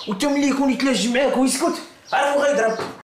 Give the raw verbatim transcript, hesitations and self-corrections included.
وانت ملي يكون يتلاج معاك ويسكت عارف غيضرب.